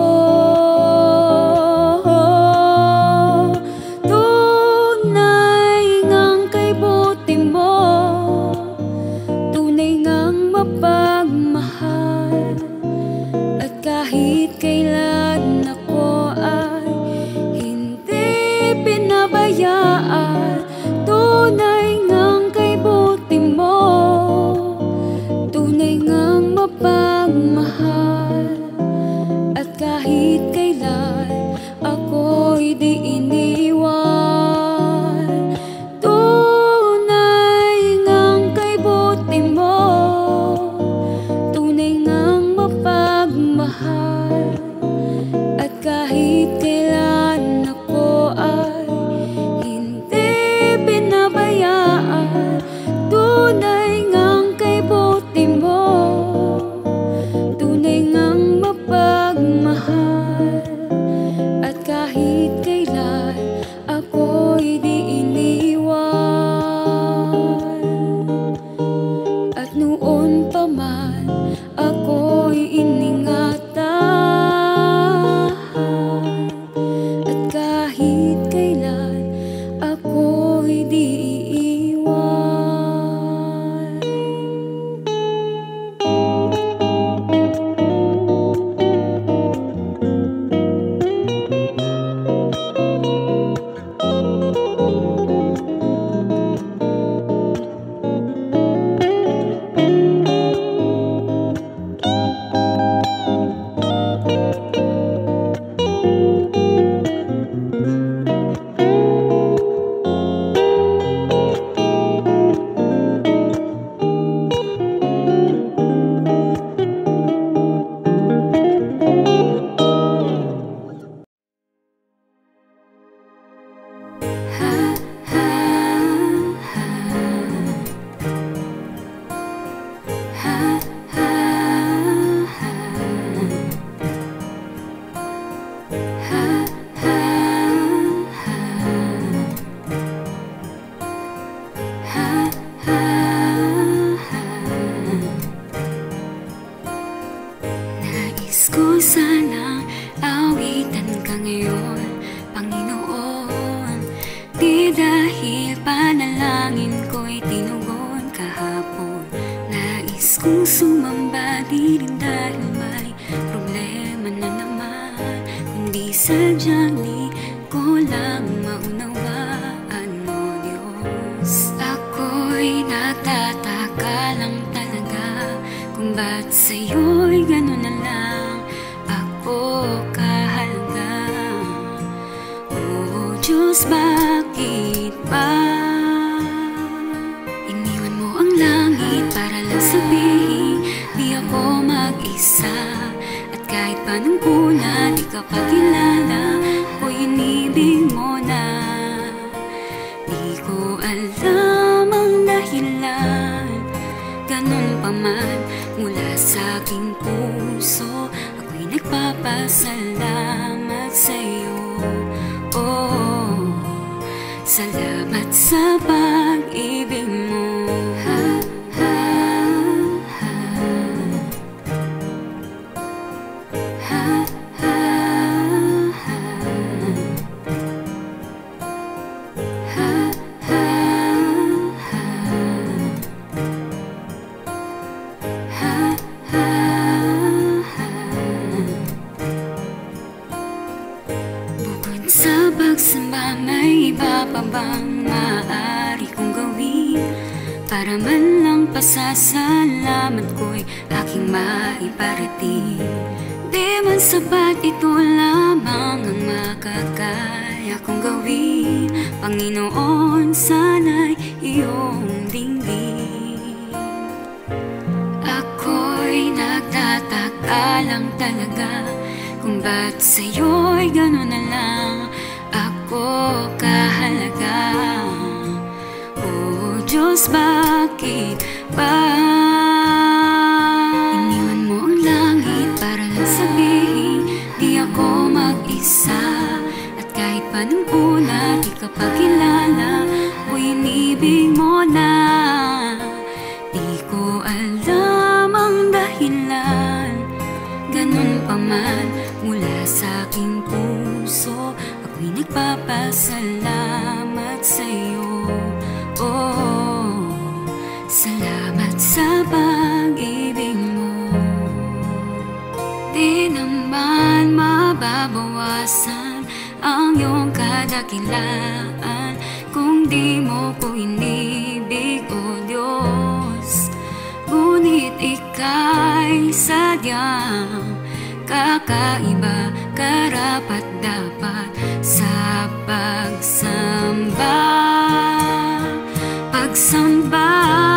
Tunay ngang kay buti mo, tunay ngang mapagmahal, at kahit kailan ako ay hindi pinabayaan. Tunay ngang kay buti mo, tunay ngang mapagmahal, at kahit kailan ako'y di iniwan. Tunay ngang kay buti mo, At noon pa man ako'y iningatan, at kahit kailan ako'y di iiwan. Nais ko sanang awitan ka ngayon, Panginoon. Di dahil panalangin ko'y tinugon kahapon. Nais kong sumamba, di rin dahil may problema na naman, kundi sadyang di ko lang maunawaan mo, Diyos. Ako'y nagtataka lang talaga kung ba't sa'yo'y gano'n na lang ako kahalaga. Oh Diyos, bakit ba iniwan mo ang langit para lang sabihin di ako mag-isa? At kahit pa nung una di ka pa kilala, ako'y inibig mo na. Di ko alam ang dahilan, ganun pa man mula sa aking puso, ako'y nagpapasalamat sa'yo. Oh, salamat sa pag-ibig mo. Bukod sa pagsamba, may iba pa bang maaari kong gawin para man lang pasasalamat ko'y aking maiparating? Di man sapat, ito lamang ang makakaya kong gawin. Panginoon, sana'y iyong dinggin. Ako'y nagtataka lang talaga kung ba't sa'yo'y gano'n na lang ako kahalaga. Oh Diyos, bakit ba iniwan mo ang langit para lang sabihin di ako mag-isa? At kahit pa nung una di ka pa kilala, ako'y inibig mo na. Di ko alam ang dahilan, ganun pa man mula sa aking puso, ako'y nagpapasalamat sa'yo. Oh, salamat sa pag-ibig mo. Di naman mababawasan ang iyong kadakilaan kung di mo ko inibig, oh Diyos. Ngunit ika'y sadyang kakaiba, karapat dapat sa pagsamba. Pagsamba,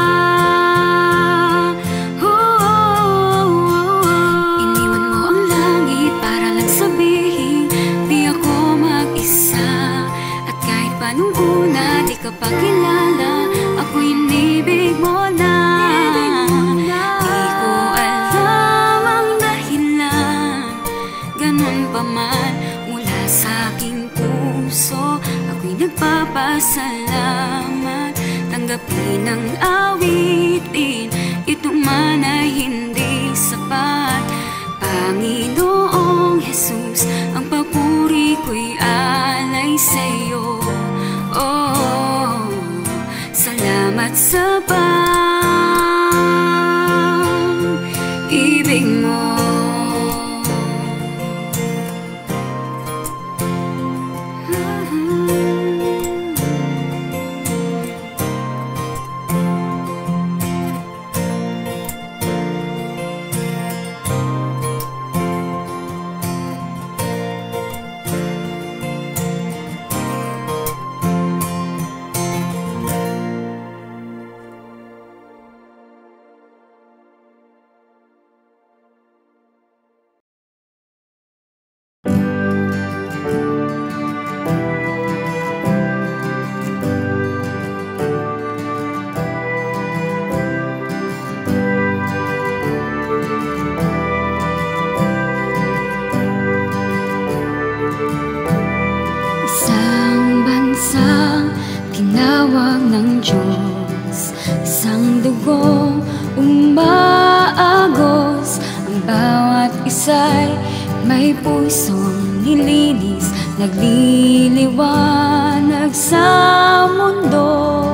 iniwan mo ang langit para lang sabihin di ako mag-isa. At kahit pa nung una di ka pa kilala, ako'y inibig mo na. Di ko alam ang dahilan, ganun pa man mula sa aking puso, ako'y nagpapasalamat. Tanggapin ang awit isa'y may pusong nilinis, nagliliwanag sa mundo.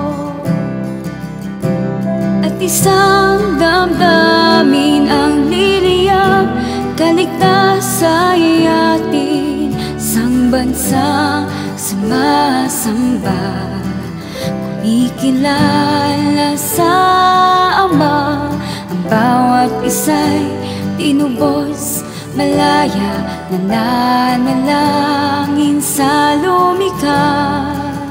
At isang damdamin ang liliyab, kaligtas ay atin, sang bansang sumasamba, kumikilala sa Ama. Ang bawat isa'y tinubos, malaya, nananalangin sa lumikha.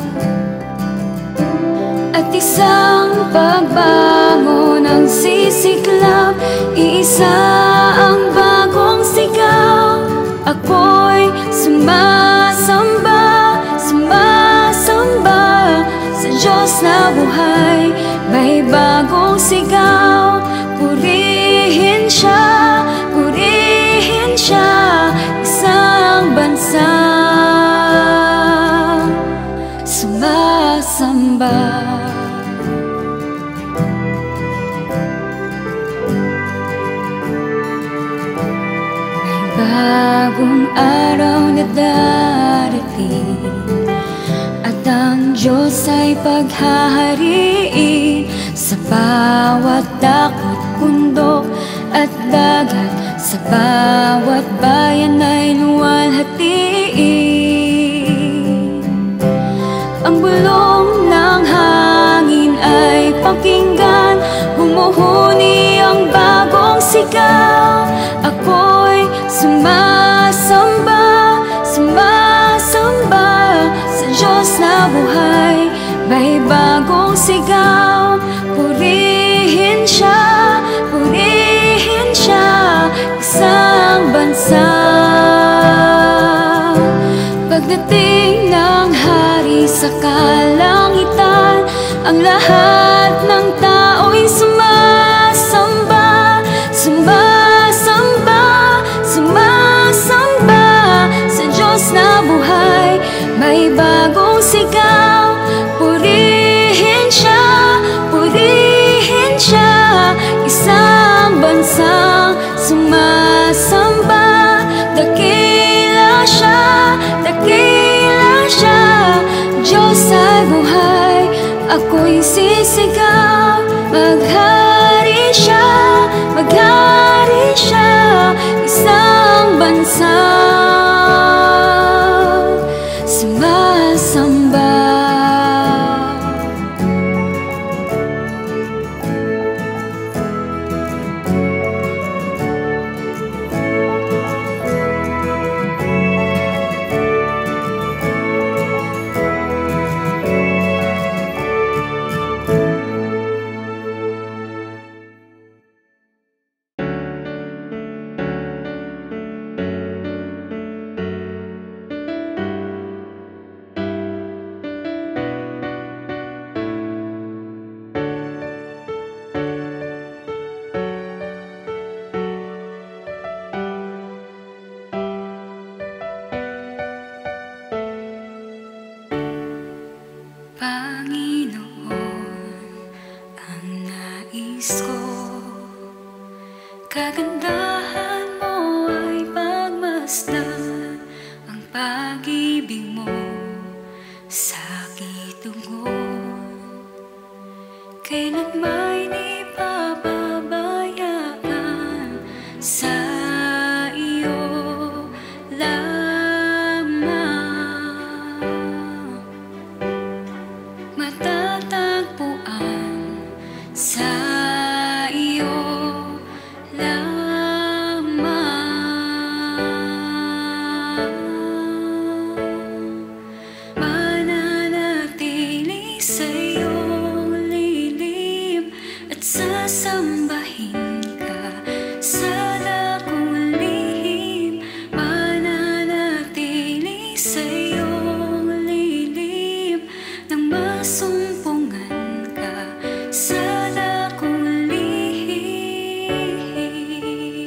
At isang pagbangon ang sisiklab, iisa ang bagong sigaw. Ako'y sumasamba, sumasamba sa Diyos na buhay. May bagong sigaw, purihin siya, purihin siya. Isang bansa sumasamba. Bagong araw na darating, at ang Diyos ay paghahariin. Sa bawat dakot, bundok at dagat, sa bawat bayan ay luwalhatiin. Ang bulong ng hangin ay pakinggan, humuhuni ang bagong sigaw. Ako'y sumasamba, sumasamba sa Diyos na buhay. May bagong sigaw, purihin siya, purihin siya. Isang bansa, pagdating ng hari sa kalangitan, ang lahat ng tao'y sumasamba, sumasamba, sumasamba sa Diyos na buhay. May bagong sigaw, purihin siya, purihin siya. Isang bansang sumasamba, dakila siya, dakila siya. Diyos ay buhay, ako'y sisigaw. Maghari siya, maghari siya. Isang bansa sumasamba. Panginoon, ang nais ko, kagandahan mo ay pagmasdan, ang pag-ibig mo sa kitungon. Kailan may di pababayaan, sa iyo lamang matatagpuan, sa iyo lamang mananatili sa iyong lilim at sasambahin ka sa dakong lihim. Mananatili sa iyong lilim nang masumpungan ka sa dakong lihim.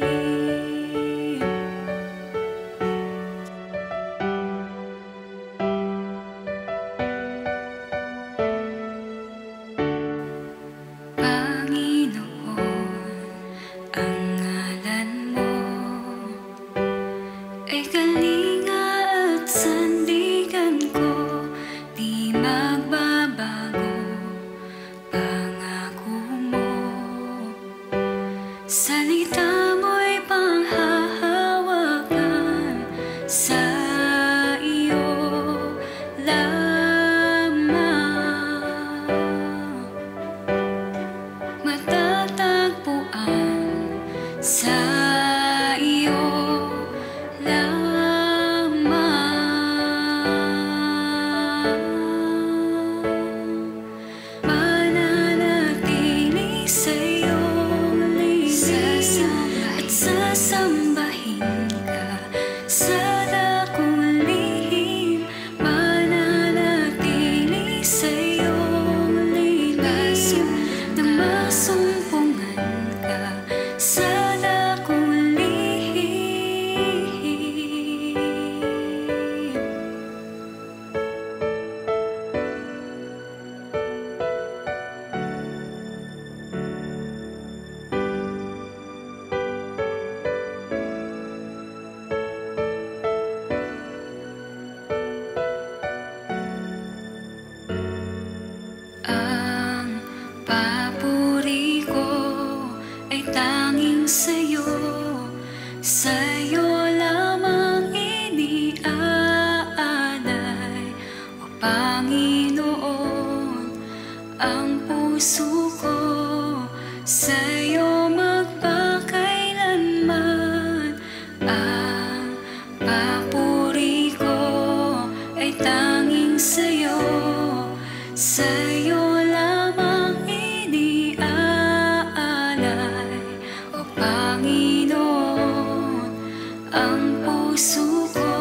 Panginoon, Salita mo'y panghahawakan, sa iyo lamang matatagpuan, sa iyo lamang mananatili sa'yo at sasambahin ka sa dakong lihim, mananatili sa'yo lilim na masumpungan ka sa dakong lihim. Ang papuri ko ay tanging sa'yo, sa'yo lamang iniaalay, O Panginoon, ang puso ko sa'yo magpakailanman. Ang papuri ko ay tanging sa'yo, sa'yo lamang iniaalay, O Panginoon, ang puso ko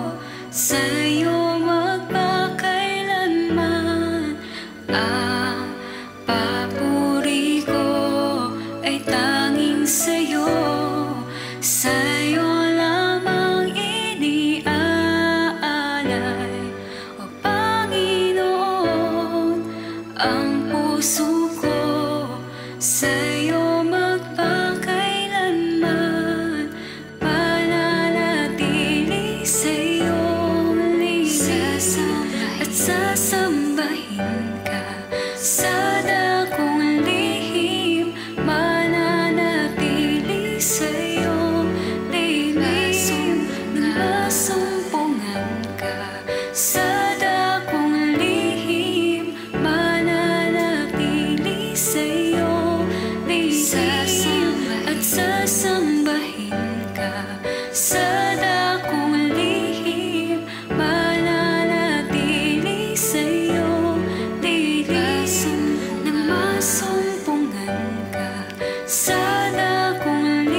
sa'yo magpakailanman. Ang papuri ko ay tanging sa'yo, sa'yo lamang iniaalay, O Panginoon, ang puso ko sa'yo magpakailanman. Mananatili sa'yo lilim at sasambahin ka sa dakong lihim, mananatili sa'yo lilim na masumpungan ka sa dakong lihim, mananatili sa'yo lilim at sasambahin ka sa dakong lihim, mananatili sa'yo lilim na masumpungan ka sa dakong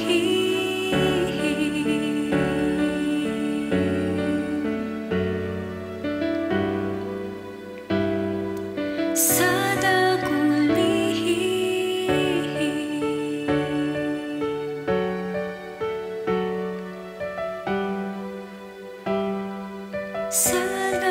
lihim. Sa dakong lihim, sa